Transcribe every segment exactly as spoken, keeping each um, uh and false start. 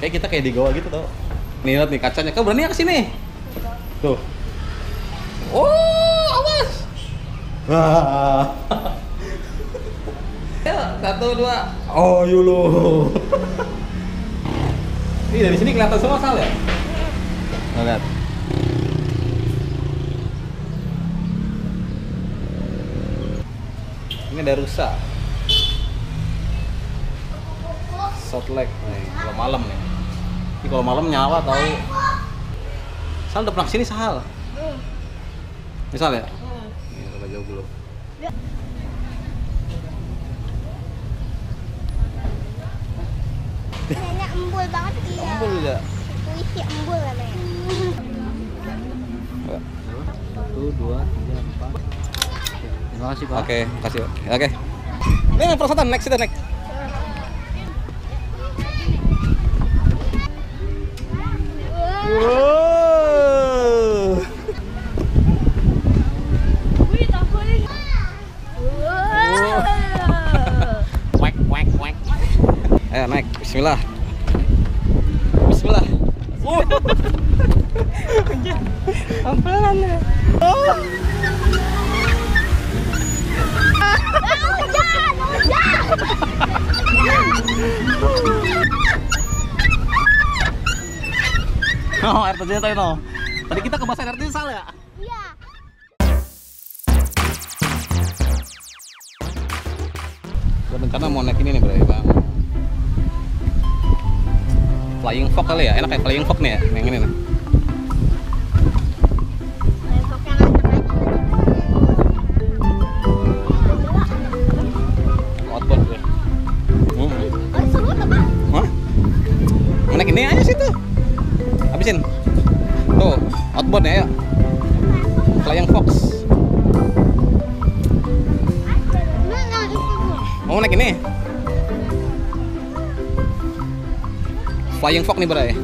Kayak kita kayak di goa gitu tau. Nih lihat nih kacanya, kau berani ya kesini? Tuh. Oh, awas. Wah. Ya, satu dua. Oh, yulu. Ini dari sini kelihatan semua Sal ya? Nah, lihat. Ini ada rusa. Salt Lake nih, kalau malam nih. Ini kalau malam nyala tahu. Sal udah pernah kesini Sal? Hmm. Misal ya? Hmm. Ini udah jauh belum? Ya. Nenek embul banget dia. Embul ya? Puisi embul namanya. Satu, dua, tiga, empat. Terima kasih Pak. Oke, makasih Pak. Oke. Ini yang perosotan, next kita next. Wow. Wih, takut nih. Wek, wek, wek. Ayo naik, bismillah. Bismillah. Uh. Pelan ya. Oh. Hujan, hujan. Oh, air terjun tadi no. Tadi kita ke basa air terjun Sal ya? Iya. Gue rencana mau naik ini nih bro, bang. Flying Fox kali ya, enak kayak Flying Fox nih ya, yang ini nih. Outboard ya. Hmm. Oh, seru tuh, Pak. Hah? Mau naik ini aja sih tuh. Habisin. Tuh, outboard ya, ayo. Flying Fox. Mana itu? Mau naik ini? Flying Fox nih bray.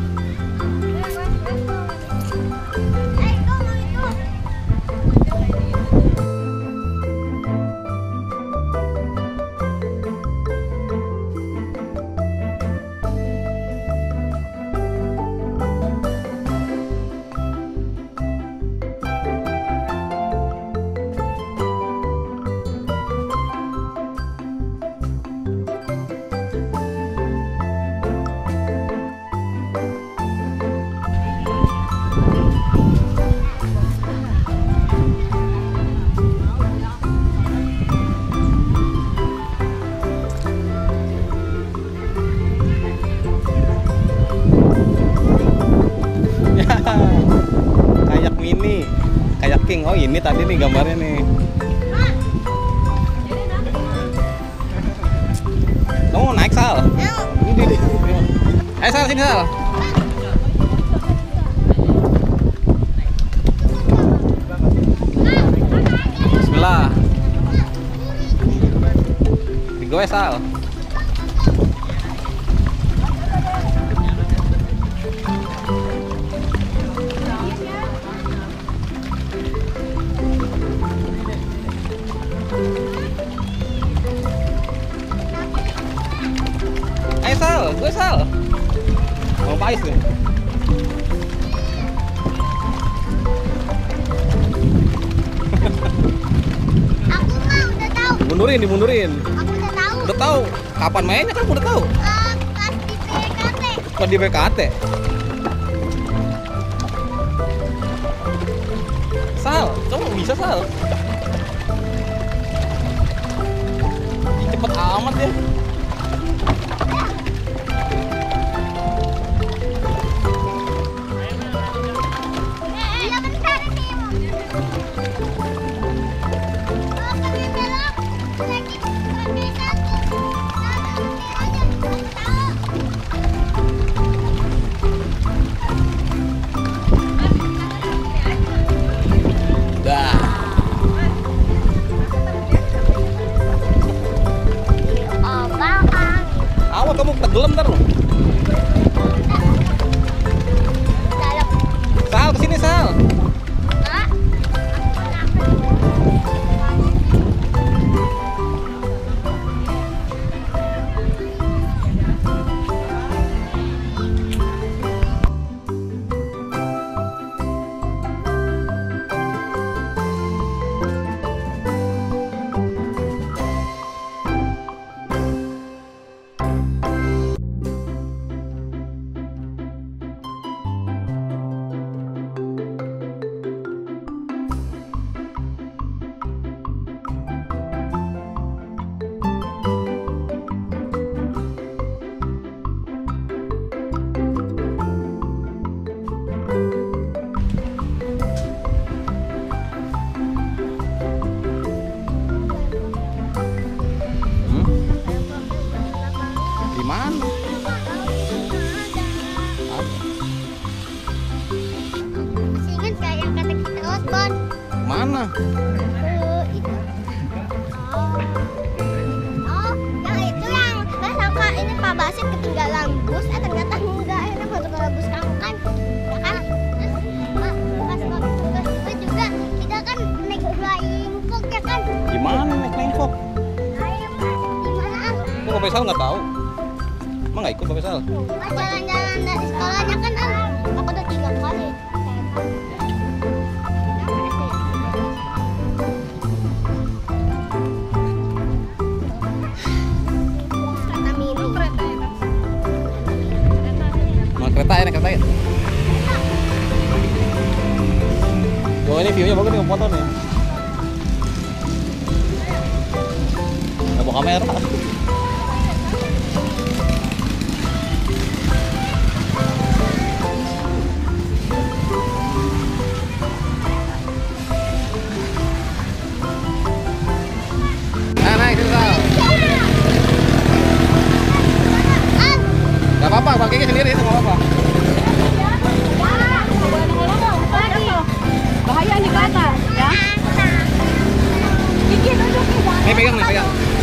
Kayak mini, kayak king. Oh ini tadi nih gambarnya nih. Kamu mau naik Sal? Ini di. Ayo Sal sini Sal. Bismillah. Digoes Sal. Ayo Sal, gue Sal. Mau pais nih. Aku mah udah tahu. Dimundurin, dimundurin. Aku udah tahu. Udah tahu. Kapan mainnya kan udah tahu. Eh, pas di P K T. Pas di B K T. Sal, kamu bisa Sal. Ih, cepet amat ya. Iya bentar nih. Oh, kami belok. Lagi pakai satu. Nah, nanti aja. Tahu. Dah. Oh, Bang. Awas kamu tenggelam ntar lo. Dalam. Sal kesini Sal. Hah? Eh, itu. Oh. Oh, yang itu yang saya sangka ini Pak Basit ketinggalan bus, eh ternyata enggak, ini masuk ke bus kamu kan, ya kan? Terus Pak, pas waktu tugas itu juga kita kan naik flying fox ya kan? Gimana naik flying fox? Ayo Pak, gimana? Kok Bapak Sal nggak tahu? Emang nggak ikut Bapak Sal? Pas jalan-jalan dari sekolahnya kan, ah, aku udah tiga kali. Kereta mini. Mau kereta ya, naik kereta ya? Oh ini view-nya bagus nih, mau foto nih. Nggak bawa kamera. Nah, naik sini Sal. Gak apa-apa, Bang Kiki sendiri, itu gak apa-apa. Bahaya nih kereta, ya. Gigi duduk nih. Nih pegang nih, pegang.